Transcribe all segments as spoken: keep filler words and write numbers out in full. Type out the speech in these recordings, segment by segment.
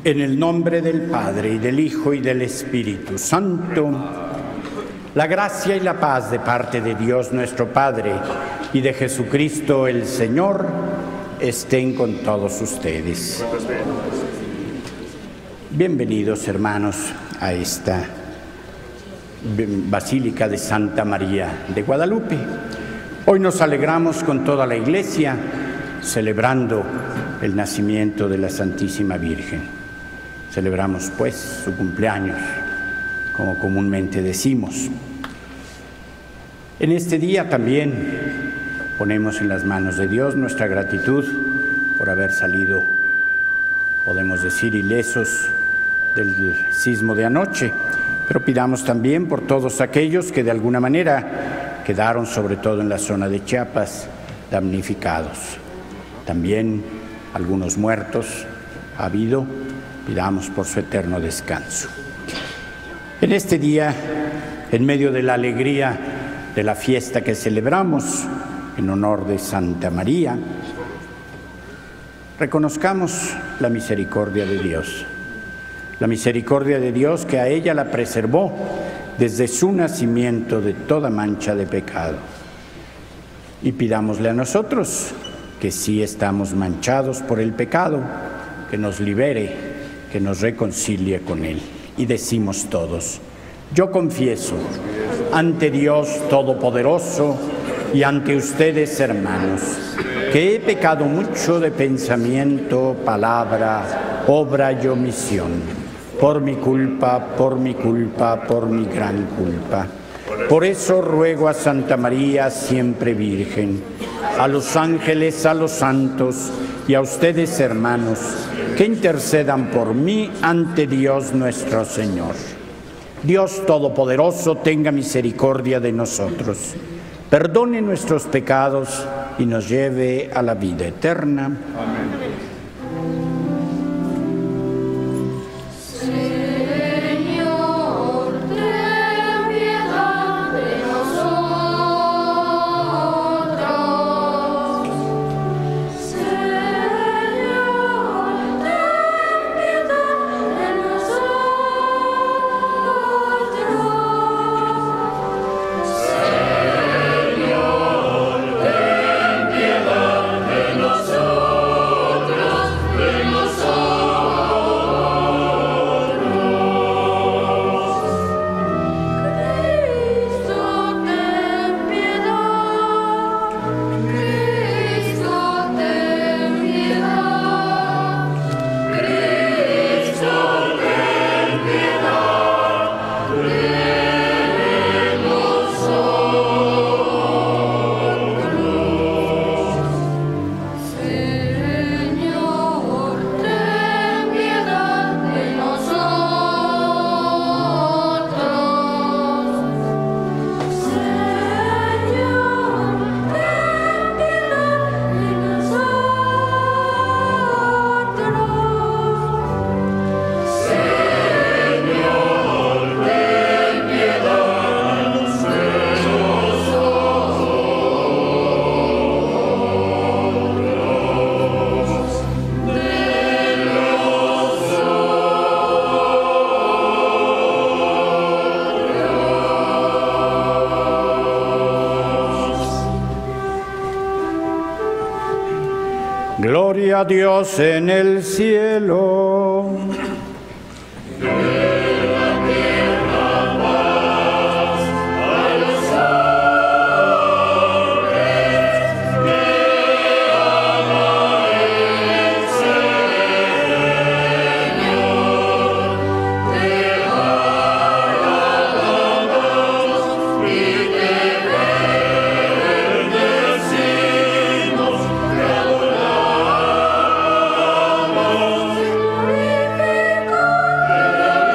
En el nombre del Padre, y del Hijo, y del Espíritu Santo, la gracia y la paz de parte de Dios nuestro Padre y de Jesucristo el Señor estén con todos ustedes. Bienvenidos, hermanos, a esta Basílica de Santa María de Guadalupe. Hoy nos alegramos con toda la Iglesia celebrando el nacimiento de la Santísima Virgen. Celebramos, pues, su cumpleaños, como comúnmente decimos. En este día también ponemos en las manos de Dios nuestra gratitud por haber salido, podemos decir, ilesos del sismo de anoche, pero pidamos también por todos aquellos que de alguna manera quedaron, sobre todo en la zona de Chiapas, damnificados. También algunos muertos ha habido. Pidamos por su eterno descanso. En este día, en medio de la alegría de la fiesta que celebramos en honor de Santa María, reconozcamos la misericordia de Dios. La misericordia de Dios que a ella la preservó desde su nacimiento de toda mancha de pecado. Y pidámosle a nosotros, que sí estamos manchados por el pecado, que nos libere, que nos reconcilie con Él. Y decimos todos: yo confieso ante Dios Todopoderoso y ante ustedes, hermanos, que he pecado mucho de pensamiento, palabra, obra y omisión, por mi culpa, por mi culpa, por mi gran culpa. Por eso ruego a Santa María, siempre Virgen, a los ángeles, a los santos y a ustedes, hermanos, que intercedan por mí ante Dios nuestro Señor. Dios Todopoderoso tenga misericordia de nosotros, perdone nuestros pecados y nos lleve a la vida eterna. Amén. Gloria a Dios en el cielo. Glorifica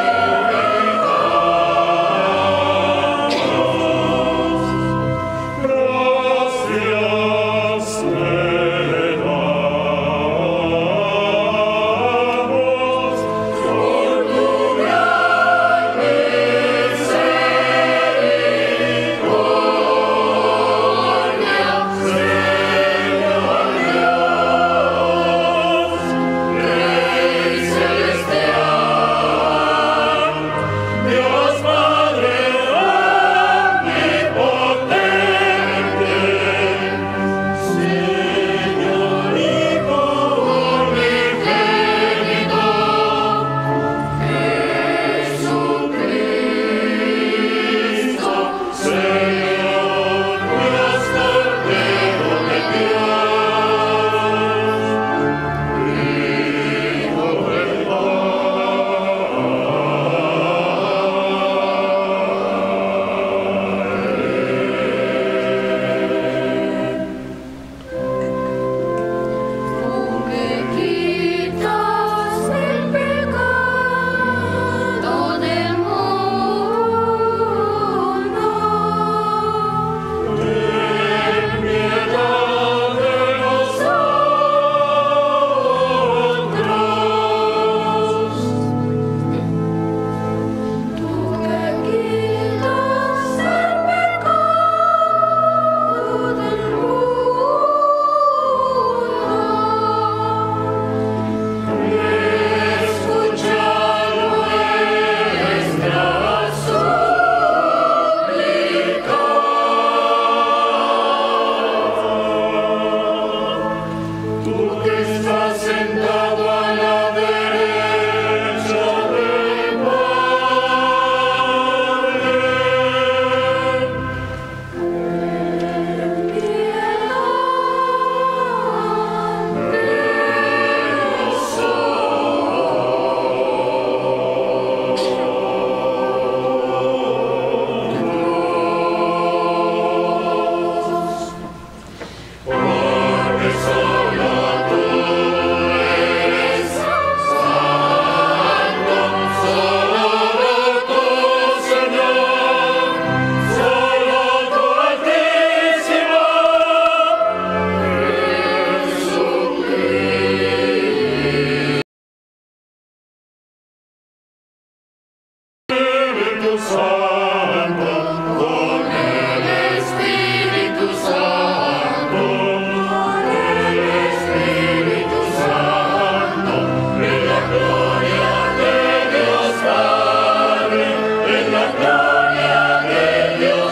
Espíritu Santo, con el Espíritu Santo, con el Espíritu Santo, en la gloria de Dios Padre, en la gloria de Dios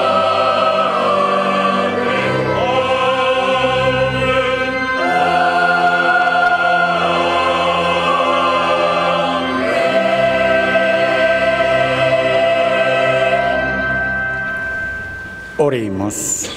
Padre. Oremos.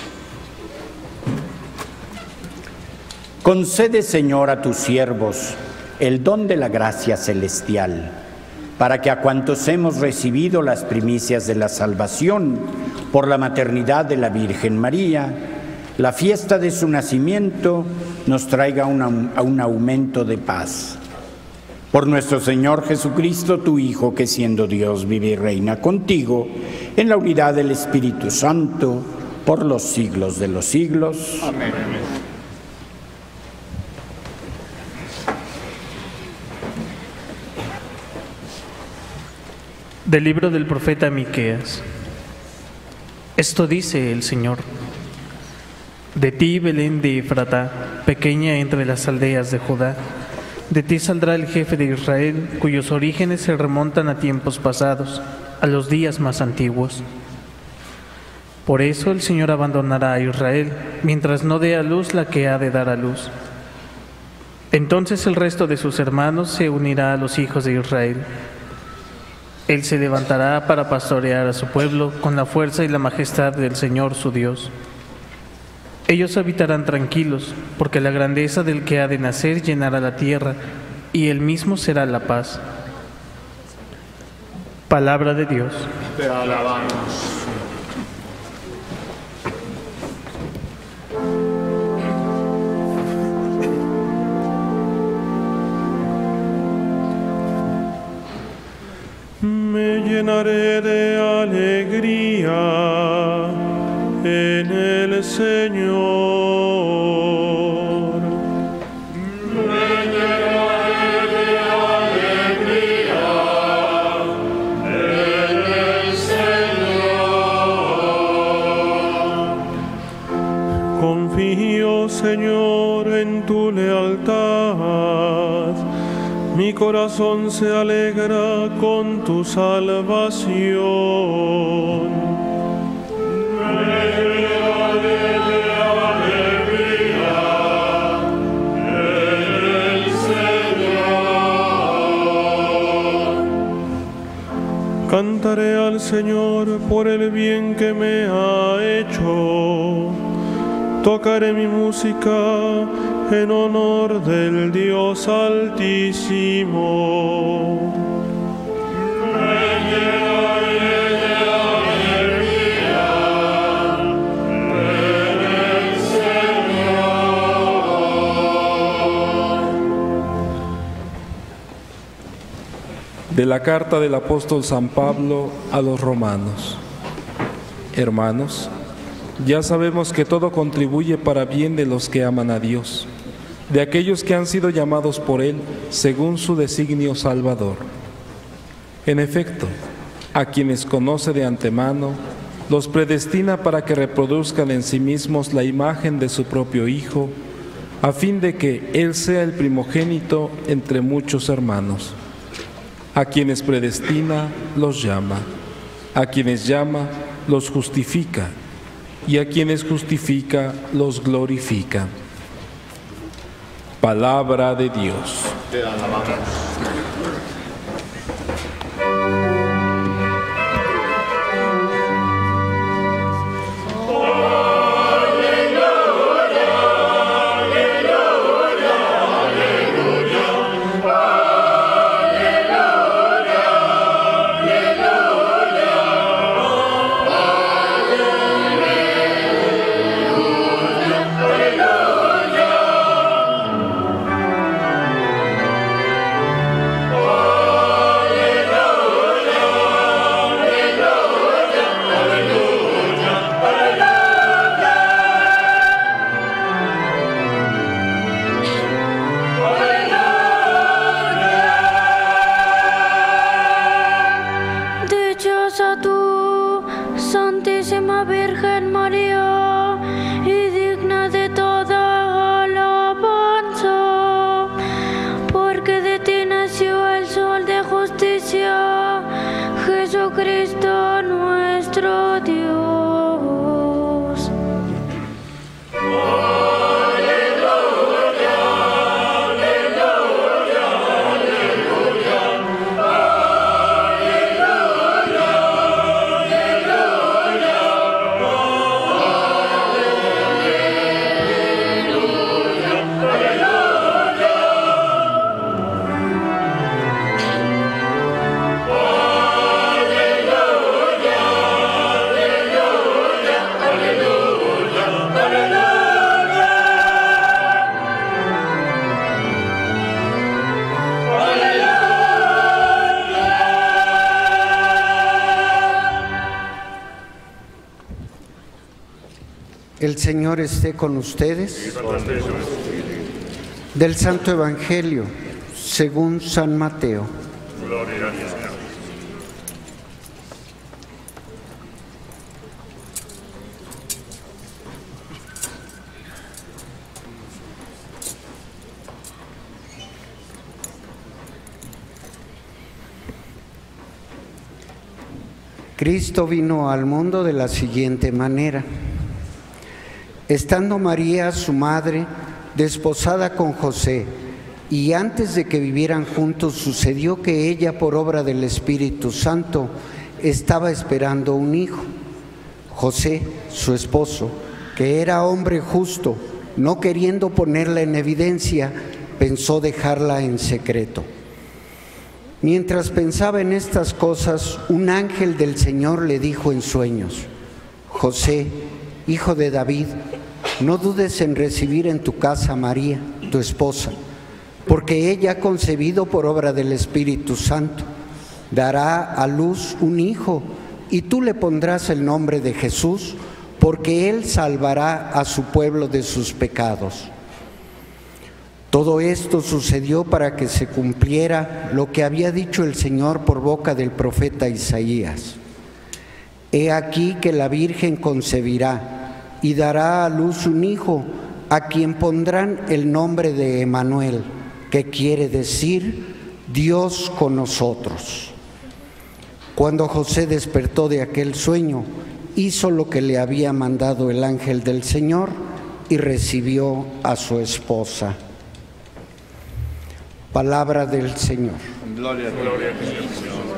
Concede, Señor, a tus siervos el don de la gracia celestial, para que a cuantos hemos recibido las primicias de la salvación por la maternidad de la Virgen María, la fiesta de su nacimiento nos traiga una, un aumento de paz. Por nuestro Señor Jesucristo, tu Hijo, que siendo Dios vive y reina contigo, en la unidad del Espíritu Santo, por los siglos de los siglos. Amén. Del libro del profeta Miqueas. Esto dice el Señor: de ti, Belén de Efratá, pequeña entre las aldeas de Judá, de ti saldrá el jefe de Israel, cuyos orígenes se remontan a tiempos pasados, a los días más antiguos. Por eso el Señor abandonará a Israel, mientras no dé a luz la que ha de dar a luz. Entonces el resto de sus hermanos se unirá a los hijos de Israel. Él se levantará para pastorear a su pueblo con la fuerza y la majestad del Señor su Dios. Ellos habitarán tranquilos, porque la grandeza del que ha de nacer llenará la tierra, y él mismo será la paz. Palabra de Dios. Te alabamos. Me llenaré de alegría en el Señor. Me llenaré de alegría en el Señor. Confío, Señor, en tu lealtad. Mi corazón se alegra con tu salvación. Cantaré al Señor por el bien que me ha hecho. Tocaré mi música en honor del Dios Altísimo. Me llenaré de alegría en el Señor. De la carta del apóstol San Pablo a los romanos. Hermanos, ya sabemos que todo contribuye para bien de los que aman a Dios, de aquellos que han sido llamados por Él según su designio salvador. En efecto, a quienes conoce de antemano, los predestina para que reproduzcan en sí mismos la imagen de su propio Hijo, a fin de que Él sea el primogénito entre muchos hermanos. A quienes predestina, los llama. A quienes llama, los justifica. Y a quienes justifica, los glorifica. Palabra de Dios. Te alabamos. dichosa tú, Santísima Virgen María, y digna de toda alabanza, porque de ti nació el sol de justicia, Jesucristo nuestro Dios. El Señor esté con ustedes. Del Santo Evangelio, según San Mateo. Gloria a Dios. Cristo vino al mundo de la siguiente manera. Estando María, su madre, desposada con José, y antes de que vivieran juntos, sucedió que ella, por obra del Espíritu Santo, estaba esperando un hijo. José, su esposo, que era hombre justo, no queriendo ponerla en evidencia, pensó dejarla en secreto. Mientras pensaba en estas cosas, un ángel del Señor le dijo en sueños: José, hijo de David, no dudes en recibir en tu casa a María, tu esposa, porque ella ha concebido por obra del Espíritu Santo. Dará a luz un hijo, y tú le pondrás el nombre de Jesús, porque él salvará a su pueblo de sus pecados. Todo esto sucedió para que se cumpliera lo que había dicho el Señor por boca del profeta Isaías. He aquí que la Virgen concebirá y dará a luz un hijo, a quien pondrán el nombre de Emmanuel, que quiere decir Dios con nosotros. Cuando José despertó de aquel sueño, hizo lo que le había mandado el ángel del Señor y recibió a su esposa. Palabra del Señor. Gloria a Dios.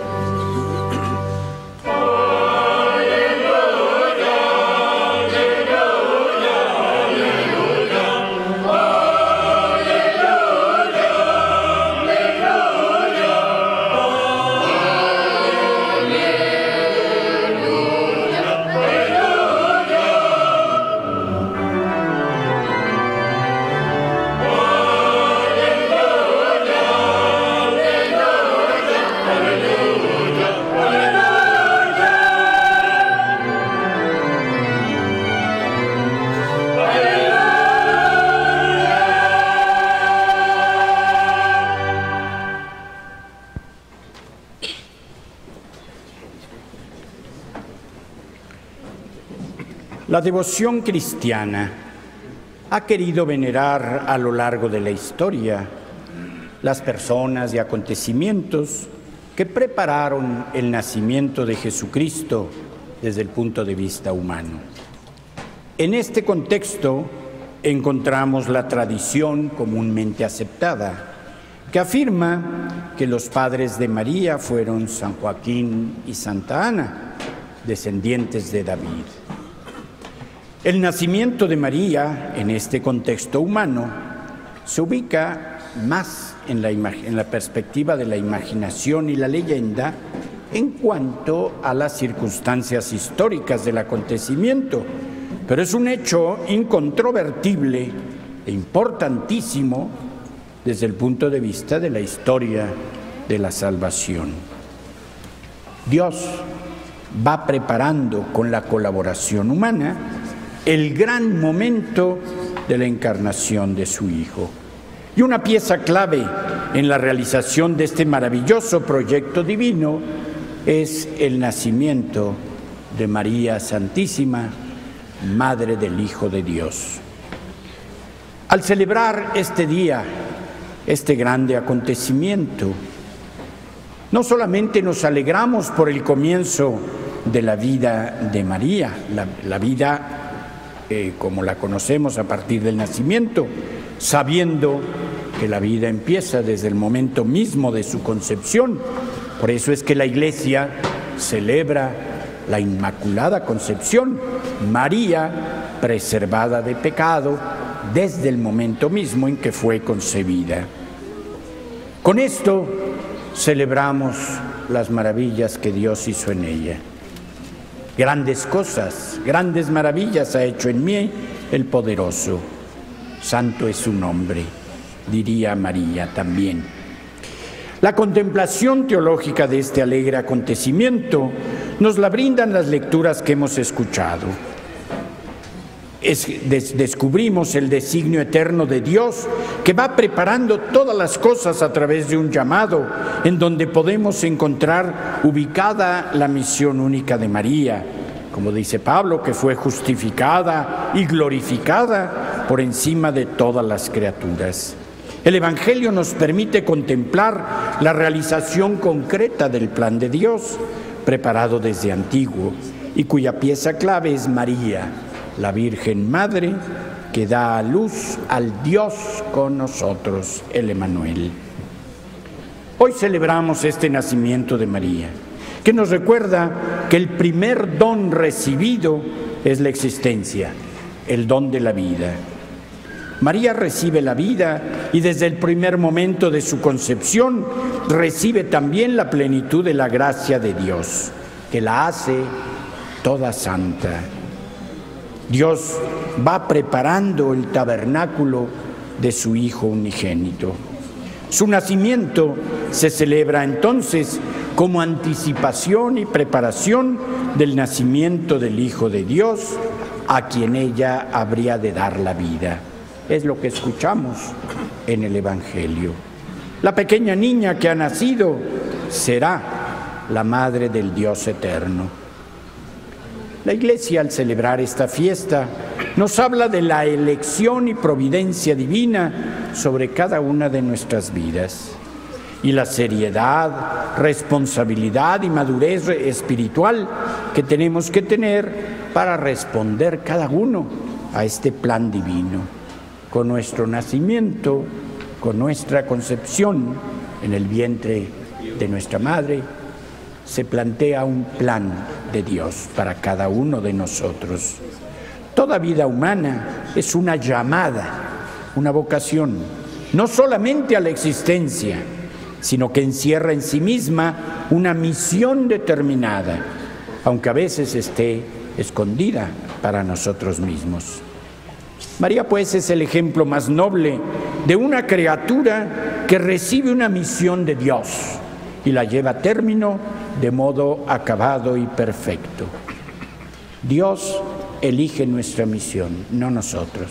La devoción cristiana ha querido venerar a lo largo de la historia las personas y acontecimientos que prepararon el nacimiento de Jesucristo desde el punto de vista humano. En este contexto encontramos la tradición comúnmente aceptada, que afirma que los padres de María fueron San Joaquín y Santa Ana, descendientes de David. El nacimiento de María, en este contexto humano, se ubica más en la, en la perspectiva de la imaginación y la leyenda en cuanto a las circunstancias históricas del acontecimiento, pero es un hecho incontrovertible e importantísimo desde el punto de vista de la historia de la salvación. Dios va preparando con la colaboración humana el gran momento de la encarnación de su Hijo. Y una pieza clave en la realización de este maravilloso proyecto divino es el nacimiento de María Santísima, Madre del Hijo de Dios. Al celebrar este día, este grande acontecimiento, no solamente nos alegramos por el comienzo de la vida de María, la, la vida eh, como la conocemos a partir del nacimiento, sabiendo que la vida empieza desde el momento mismo de su concepción. Por eso es que la Iglesia celebra la Inmaculada Concepción, María preservada de pecado desde el momento mismo en que fue concebida. Con esto celebramos las maravillas que Dios hizo en ella. Grandes cosas, grandes maravillas ha hecho en mí el Poderoso. Santo es su nombre, diría María también. La contemplación teológica de este alegre acontecimiento nos la brindan las lecturas que hemos escuchado. Es, des, descubrimos el designio eterno de Dios que va preparando todas las cosas a través de un llamado en donde podemos encontrar ubicada la misión única de María, como dice Pablo, que fue justificada y glorificada por encima de todas las criaturas. El Evangelio nos permite contemplar la realización concreta del plan de Dios, preparado desde antiguo, y cuya pieza clave es María, la Virgen Madre, que da a luz al Dios con nosotros, el Emmanuel. Hoy celebramos este nacimiento de María, que nos recuerda que el primer don recibido es la existencia, el don de la vida. María recibe la vida y desde el primer momento de su concepción recibe también la plenitud de la gracia de Dios, que la hace toda santa. Dios va preparando el tabernáculo de su Hijo unigénito. Su nacimiento se celebra entonces como anticipación y preparación del nacimiento del Hijo de Dios, a quien ella habría de dar la vida. Es lo que escuchamos en el Evangelio. La pequeña niña que ha nacido será la madre del Dios eterno. La Iglesia, al celebrar esta fiesta, nos habla de la elección y providencia divina sobre cada una de nuestras vidas y la seriedad, responsabilidad y madurez espiritual que tenemos que tener para responder cada uno a este plan divino. Con nuestro nacimiento, con nuestra concepción en el vientre de nuestra madre, se plantea un plan de Dios para cada uno de nosotros. Toda vida humana es una llamada, una vocación, no solamente a la existencia, sino que encierra en sí misma una misión determinada, aunque a veces esté escondida para nosotros mismos. María, pues, es el ejemplo más noble de una criatura que recibe una misión de Dios y la lleva a término de modo acabado y perfecto. Dios elige nuestra misión, no nosotros.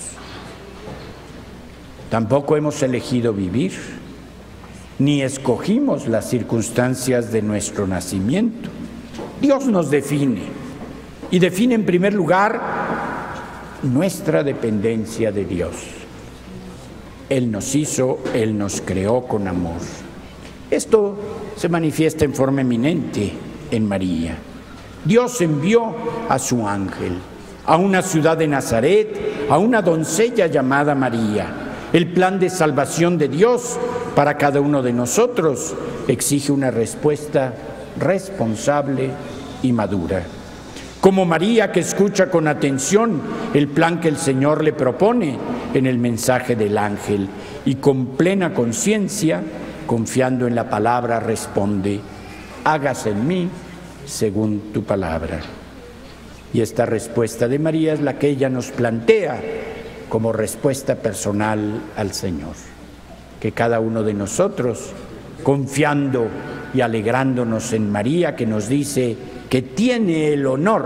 Tampoco hemos elegido vivir, ni escogimos las circunstancias de nuestro nacimiento. Dios nos define, y define en primer lugar nuestra dependencia de Dios. Él nos hizo, Él nos creó con amor. Esto se manifiesta en forma eminente en María. Dios envió a su ángel a una ciudad de Nazaret, a una doncella llamada María. El plan de salvación de Dios para cada uno de nosotros exige una respuesta responsable y madura. Como María, que escucha con atención el plan que el Señor le propone en el mensaje del ángel y con plena conciencia, confiando en la palabra, responde: hágase en mí según tu palabra. Y esta respuesta de María es la que ella nos plantea como respuesta personal al Señor. Que cada uno de nosotros, confiando y alegrándonos en María, que nos dice que tiene el honor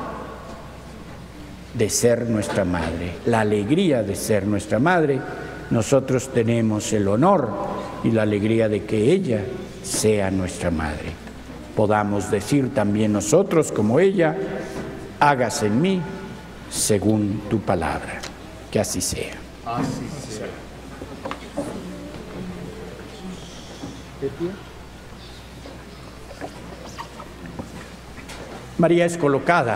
de ser nuestra madre, la alegría de ser nuestra madre, nosotros tenemos el honor y la alegría de que ella sea nuestra madre. podamos decir también nosotros como ella, hágase en mí según tu palabra. Que así sea. Así sea. María es colocada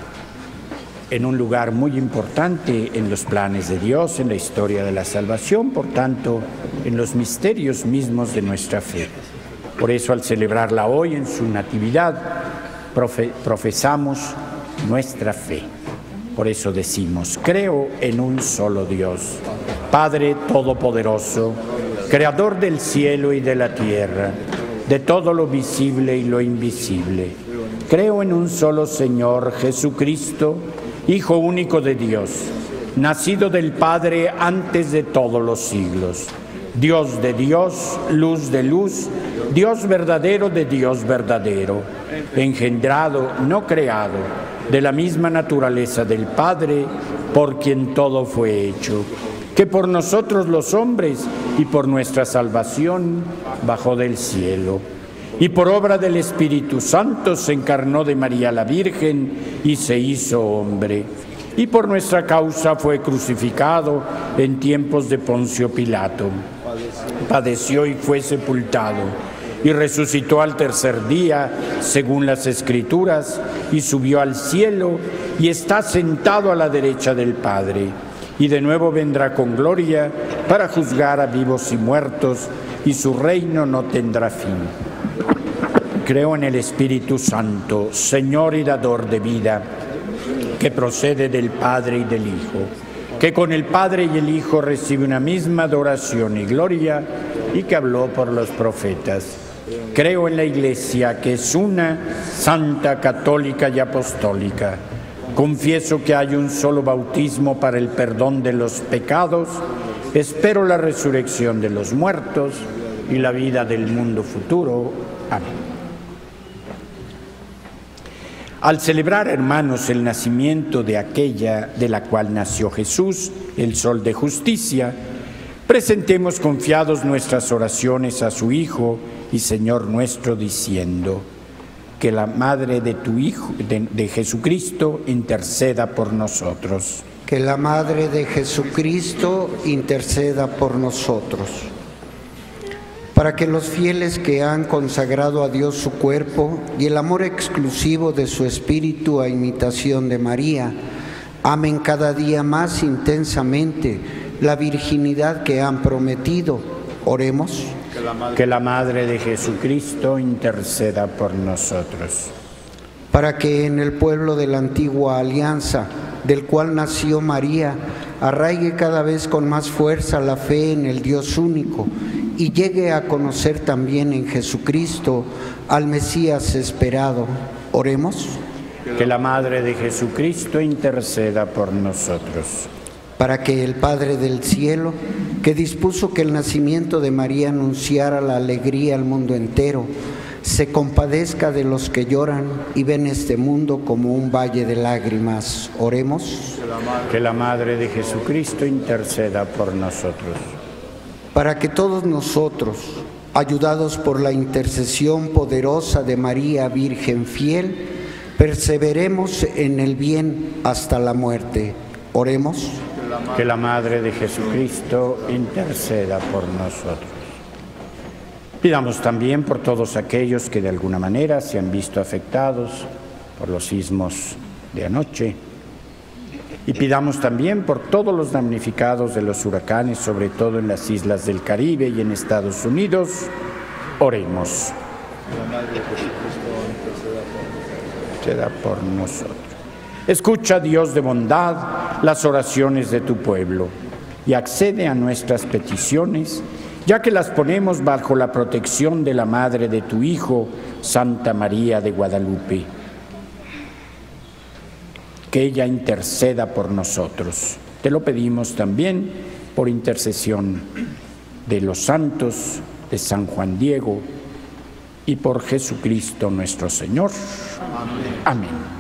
en un lugar muy importante en los planes de Dios, en la historia de la salvación, por tanto, en los misterios mismos de nuestra fe. Por eso, al celebrarla hoy en su natividad, profe- profesamos nuestra fe. Por eso decimos, creo en un solo Dios, Padre Todopoderoso, Creador del cielo y de la tierra, de todo lo visible y lo invisible. Creo en un solo Señor, Jesucristo, Hijo único de Dios, nacido del Padre antes de todos los siglos, Dios de Dios, luz de luz, Dios verdadero de Dios verdadero, engendrado, no creado, de la misma naturaleza del Padre, por quien todo fue hecho, que por nosotros los hombres y por nuestra salvación bajó del cielo, y por obra del Espíritu Santo se encarnó de María la Virgen y se hizo hombre, y por nuestra causa fue crucificado en tiempos de Poncio Pilato. Padeció y fue sepultado, y resucitó al tercer día, según las Escrituras, y subió al cielo, y está sentado a la derecha del Padre, y de nuevo vendrá con gloria para juzgar a vivos y muertos, y su reino no tendrá fin. Creo en el Espíritu Santo, Señor y dador de vida, que procede del Padre y del Hijo, que con el Padre y el Hijo recibe una misma adoración y gloria, y que habló por los profetas. Creo en la Iglesia, que es una, santa, católica y apostólica. Confieso que hay un solo bautismo para el perdón de los pecados. Espero la resurrección de los muertos y la vida del mundo futuro. Amén. Al celebrar, hermanos, el nacimiento de aquella de la cual nació Jesús, el Sol de Justicia, presentemos confiados nuestras oraciones a su Hijo y Señor nuestro, diciendo: que la Madre de tu Hijo, de, de Jesucristo, interceda por nosotros. Que la Madre de Jesucristo interceda por nosotros. Para que los fieles que han consagrado a Dios su cuerpo y el amor exclusivo de su espíritu a imitación de María, amen cada día más intensamente la virginidad que han prometido. Oremos. Que la Madre de Jesucristo interceda por nosotros. Para que en el pueblo de la antigua alianza, del cual nació María, arraigue cada vez con más fuerza la fe en el Dios único y llegue a conocer también en Jesucristo al Mesías esperado. Oremos. Que la Madre de Jesucristo interceda por nosotros. Para que el Padre del cielo, que dispuso que el nacimiento de María anunciara la alegría al mundo entero, se compadezca de los que lloran y ven este mundo como un valle de lágrimas. Oremos. Que la Madre de Jesucristo interceda por nosotros. Para que todos nosotros, ayudados por la intercesión poderosa de María Virgen fiel, perseveremos en el bien hasta la muerte. Oremos. Que la Madre de Jesucristo interceda por nosotros. Pidamos también por todos aquellos que de alguna manera se han visto afectados por los sismos de anoche. Y pidamos también por todos los damnificados de los huracanes, sobre todo en las islas del Caribe y en Estados Unidos. Oremos. Interceda por nosotros. Escucha, Dios de bondad, las oraciones de tu pueblo y accede a nuestras peticiones, ya que las ponemos bajo la protección de la Madre de tu Hijo, Santa María de Guadalupe. Que ella interceda por nosotros. Te lo pedimos también por intercesión de los santos, de San Juan Diego y por Jesucristo nuestro Señor. Amén. Amén.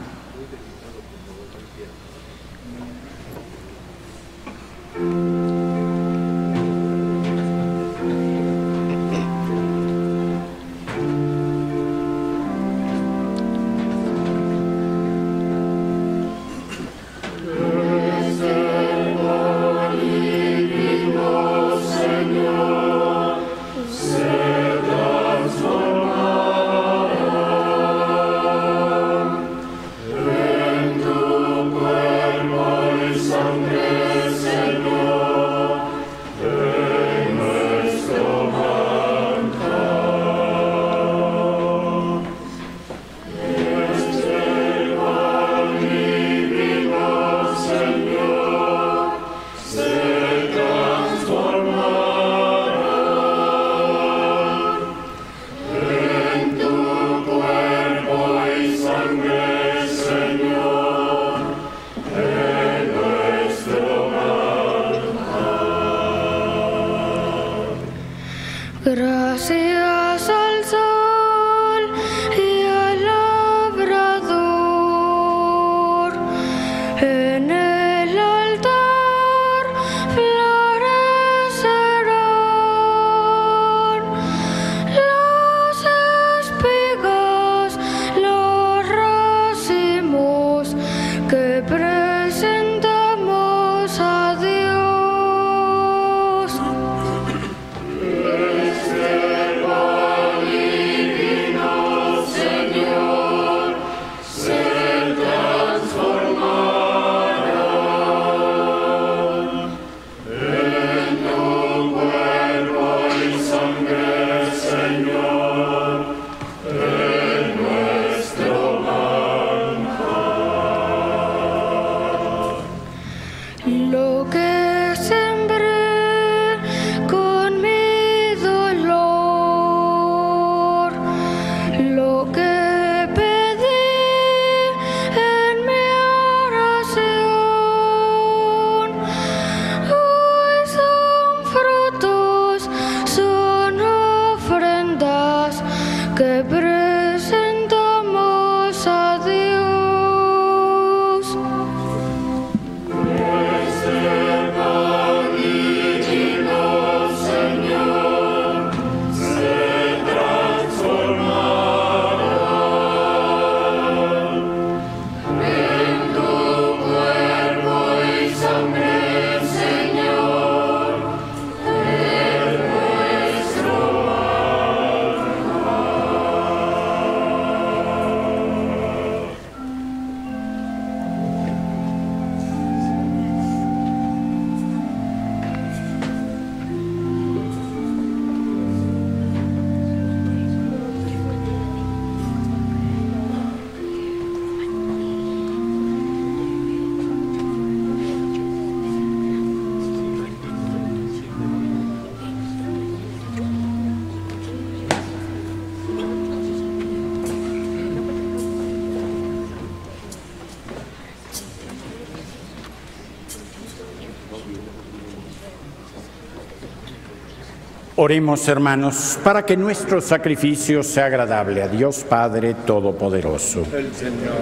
Oremos, hermanos, para que nuestro sacrificio sea agradable a Dios Padre Todopoderoso. El Señor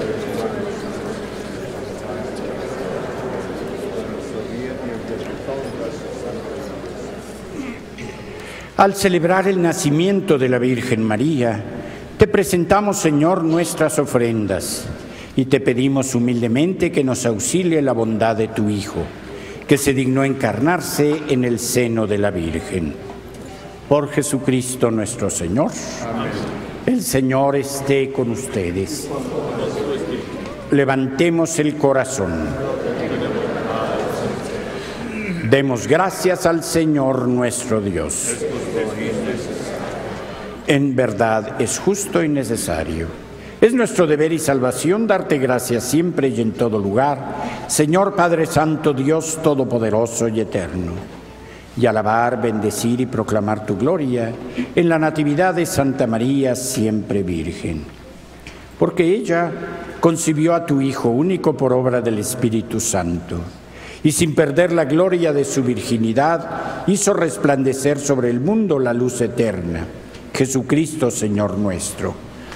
Al celebrar el nacimiento de la Virgen María, te presentamos, Señor, nuestras ofrendas y te pedimos humildemente que nos auxilie la bondad de tu Hijo, que se dignó encarnarse en el seno de la Virgen. Por Jesucristo nuestro Señor. Amén. El Señor esté con ustedes. Levantemos el corazón. Demos gracias al Señor nuestro Dios. En verdad es justo y necesario. Es nuestro deber y salvación darte gracias siempre y en todo lugar, Señor Padre Santo, Dios Todopoderoso y Eterno, y alabar, bendecir y proclamar tu gloria en la natividad de Santa María, siempre Virgen. Porque ella concibió a tu Hijo único por obra del Espíritu Santo, y sin perder la gloria de su virginidad, hizo resplandecer sobre el mundo la luz eterna, Jesucristo, Señor nuestro.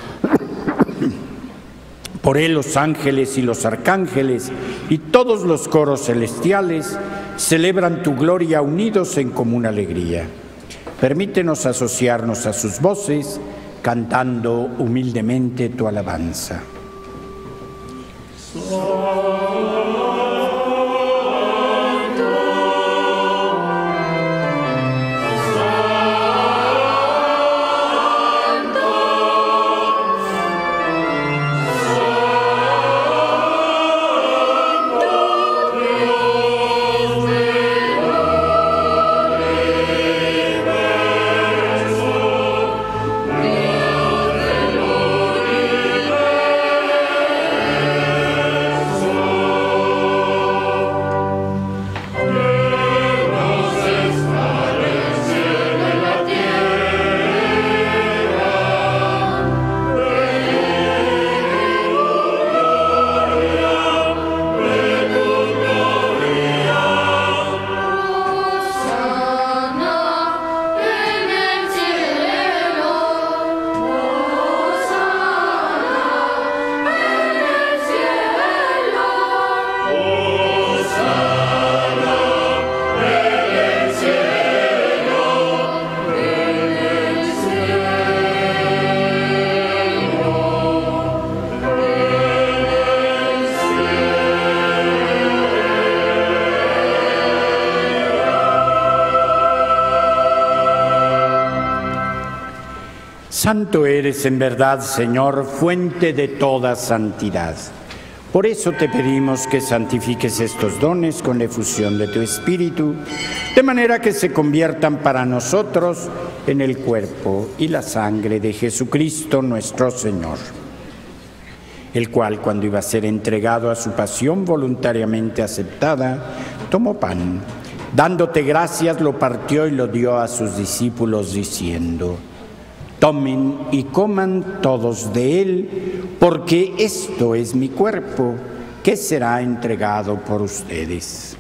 Por él los ángeles y los arcángeles y todos los coros celestiales celebran tu gloria unidos en común alegría. Permítenos asociarnos a sus voces, cantando humildemente tu alabanza. Santo eres en verdad, Señor, fuente de toda santidad. Por eso te pedimos que santifiques estos dones con la efusión de tu Espíritu, de manera que se conviertan para nosotros en el cuerpo y la sangre de Jesucristo nuestro Señor, el cual, cuando iba a ser entregado a su pasión voluntariamente aceptada, tomó pan, dándote gracias, lo partió y lo dio a sus discípulos, diciendo: tomen y coman todos de él, porque esto es mi cuerpo, que será entregado por ustedes.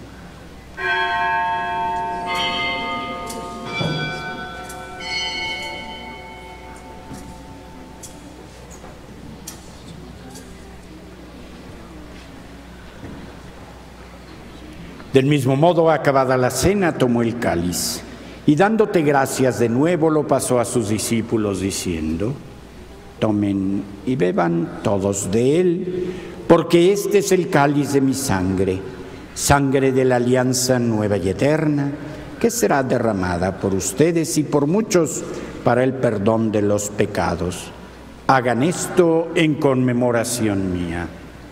Del mismo modo, acabada la cena, tomó el cáliz, y dándote gracias de nuevo lo pasó a sus discípulos diciendo: tomen y beban todos de él, porque este es el cáliz de mi sangre, sangre de la alianza nueva y eterna, que será derramada por ustedes y por muchos para el perdón de los pecados. Hagan esto en conmemoración mía.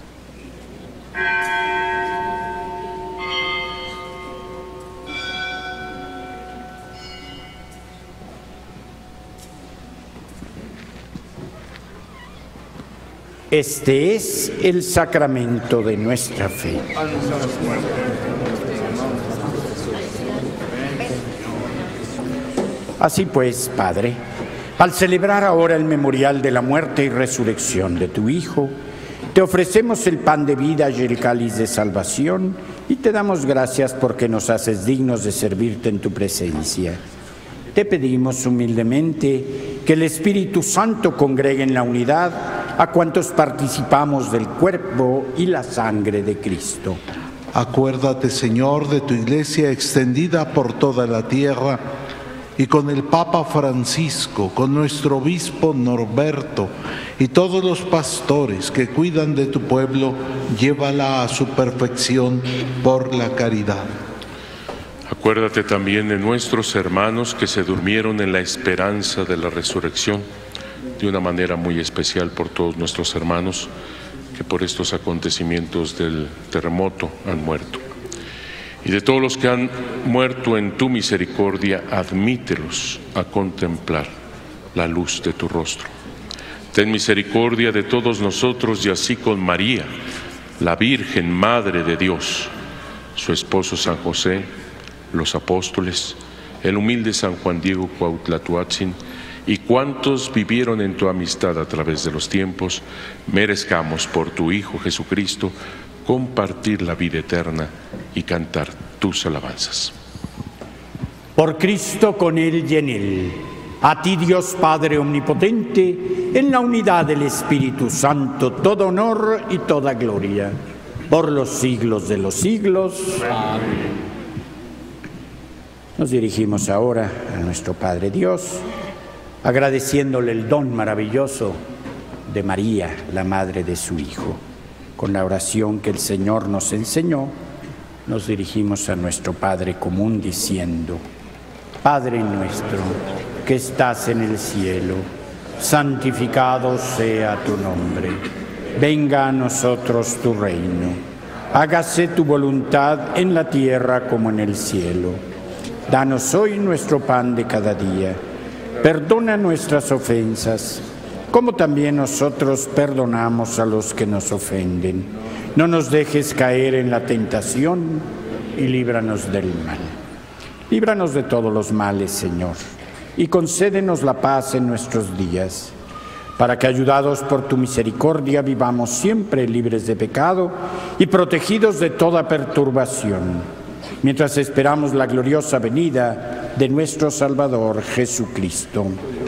Este es el sacramento de nuestra fe. Así pues, Padre, al celebrar ahora el memorial de la muerte y resurrección de tu Hijo, te ofrecemos el pan de vida y el cáliz de salvación y te damos gracias porque nos haces dignos de servirte en tu presencia. te pedimos humildemente que el Espíritu Santo congregue en la unidad a cuantos participamos del cuerpo y la sangre de Cristo. Acuérdate, Señor, de tu Iglesia extendida por toda la tierra y con el Papa Francisco, con nuestro obispo Norberto y todos los pastores que cuidan de tu pueblo, llévala a su perfección por la caridad. Acuérdate también de nuestros hermanos que se durmieron en la esperanza de la resurrección, de una manera muy especial por todos nuestros hermanos que por estos acontecimientos del terremoto han muerto. Y de todos los que han muerto en tu misericordia, admítelos a contemplar la luz de tu rostro. Ten misericordia de todos nosotros y así con María, la Virgen Madre de Dios, su esposo San José, los apóstoles, el humilde San Juan Diego Cuauhtlatoatzin y cuantos vivieron en tu amistad a través de los tiempos, merezcamos por tu Hijo Jesucristo compartir la vida eterna y cantar tus alabanzas. Por Cristo, con Él y en Él, a ti Dios Padre Omnipotente, en la unidad del Espíritu Santo, todo honor y toda gloria, por los siglos de los siglos. Amén. Nos dirigimos ahora a nuestro Padre Dios, agradeciéndole el don maravilloso de María, la madre de su Hijo. Con la oración que el Señor nos enseñó, nos dirigimos a nuestro Padre común diciendo: Padre nuestro, que estás en el cielo, santificado sea tu nombre. Venga a nosotros tu reino. Hágase tu voluntad en la tierra como en el cielo. Danos hoy nuestro pan de cada día. Perdona nuestras ofensas, como también nosotros perdonamos a los que nos ofenden. No nos dejes caer en la tentación y líbranos del mal. Líbranos de todos los males, Señor, y concédenos la paz en nuestros días, para que, ayudados por tu misericordia, vivamos siempre libres de pecado y protegidos de toda perturbación, mientras esperamos la gloriosa venida de nuestro Salvador Jesucristo.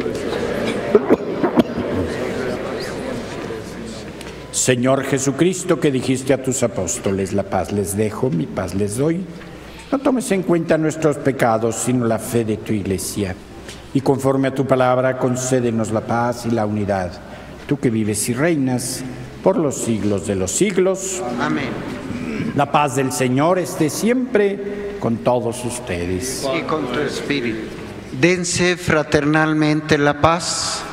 Señor Jesucristo, que dijiste a tus apóstoles: la paz les dejo, mi paz les doy. No tomes en cuenta nuestros pecados, sino la fe de tu Iglesia. Y conforme a tu palabra, concédenos la paz y la unidad. Tú que vives y reinas por los siglos de los siglos. Amén. La paz del Señor esté siempre con todos ustedes. Y con tu espíritu. Dense fraternalmente la paz.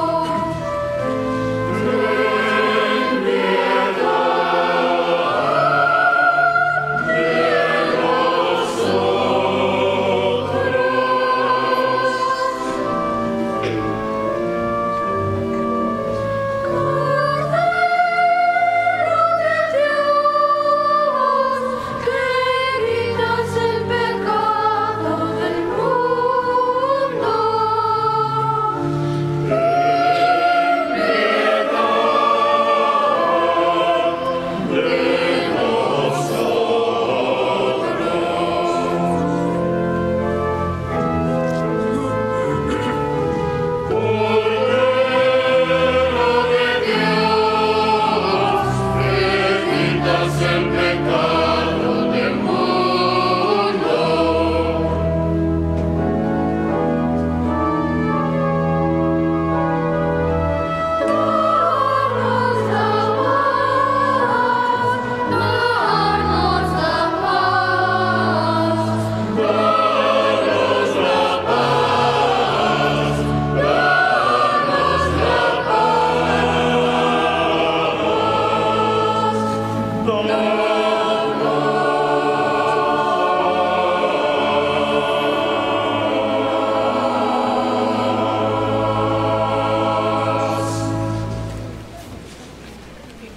Ven,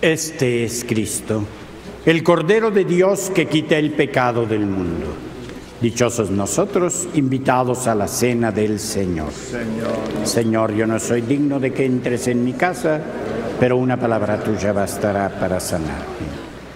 Este es Cristo, el Cordero de Dios que quita el pecado del mundo. Dichosos nosotros, invitados a la cena del Señor. Señor, Señor, yo no soy digno de que entres en mi casa, pero una palabra tuya bastará para sanarme.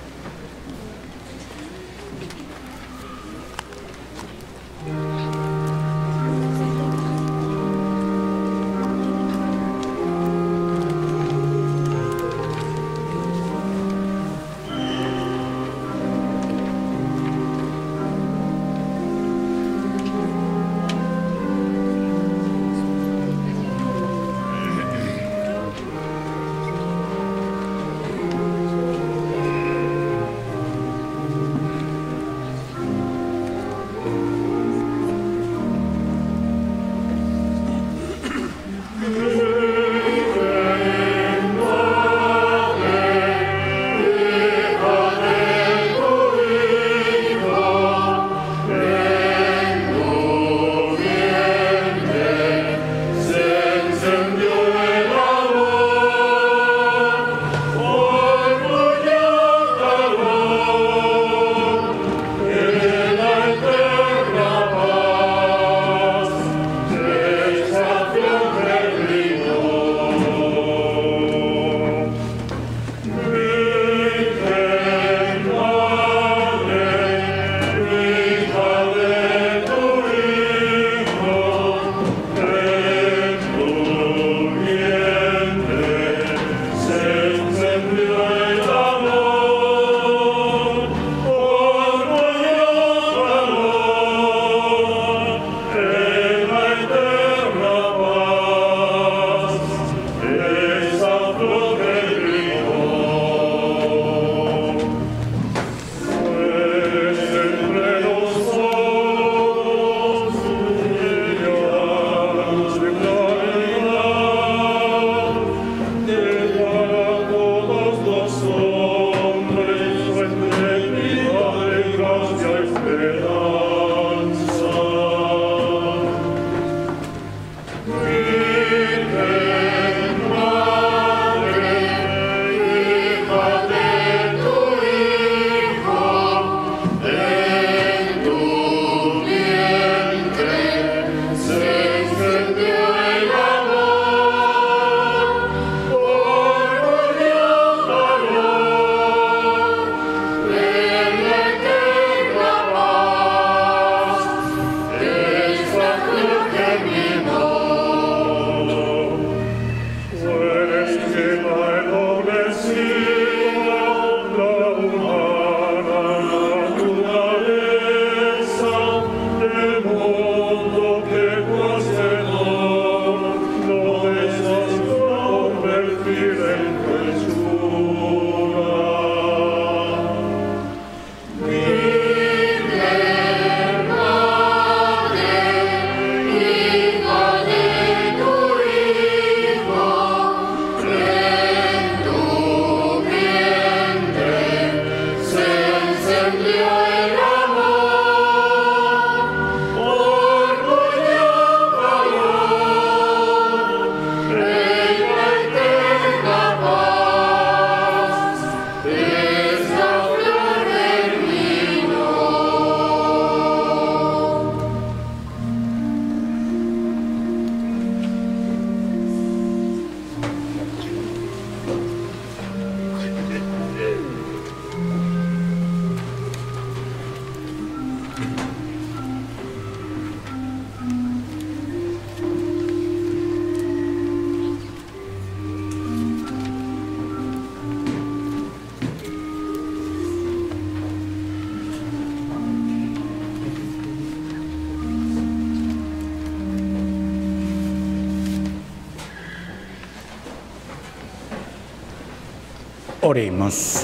Oremos.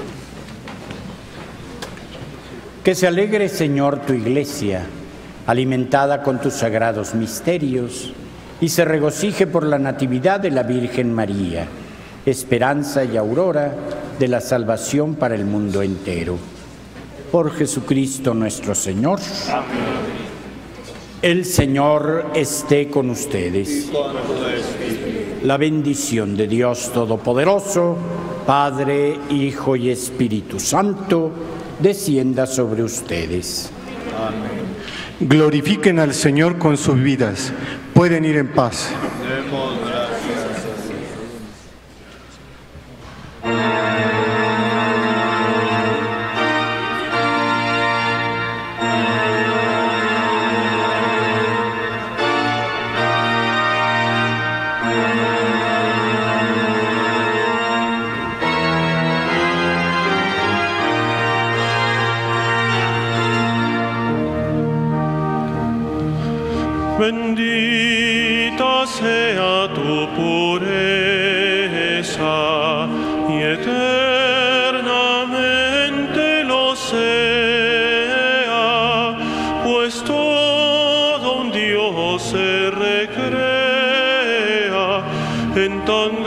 Que se alegre, Señor, tu Iglesia, alimentada con tus sagrados misterios, y se regocije por la natividad de la Virgen María, esperanza y aurora de la salvación para el mundo entero. Por Jesucristo nuestro Señor. Amén. El Señor esté con ustedes. La bendición de Dios Todopoderoso, Padre, Hijo y Espíritu Santo, descienda sobre ustedes. Amén. Glorifiquen al Señor con sus vidas. Pueden ir en paz. Demos gracias a Dios. Bendita sea tu pureza y eternamente lo sea, pues todo un Dios se recrea en tan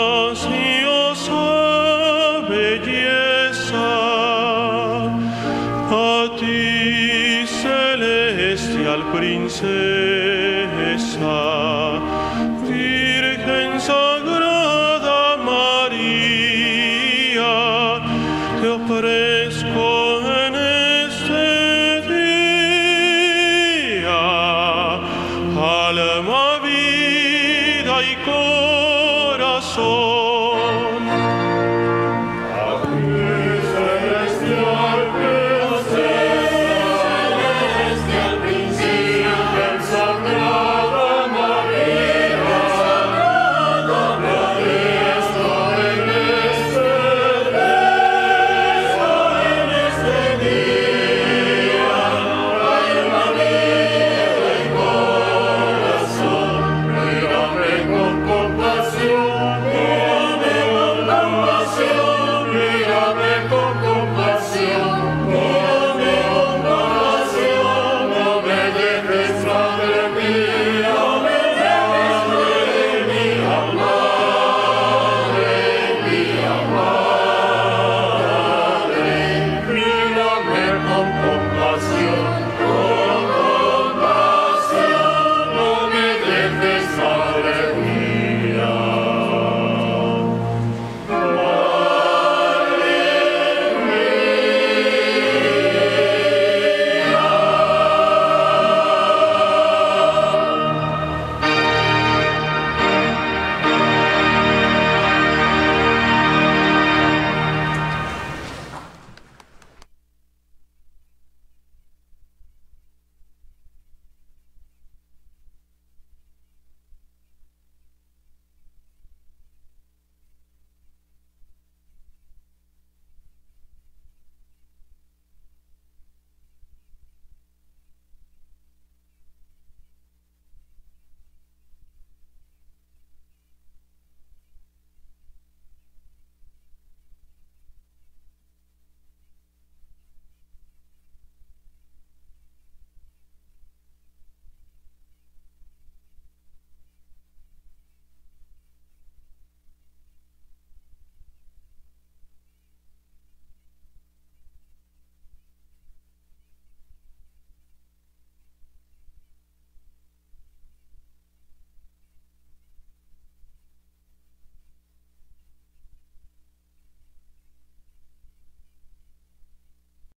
graciosa belleza. A ti, celestial princesa, Virgen Sagrada María, te ofrezco en este día alma, vida y corazón.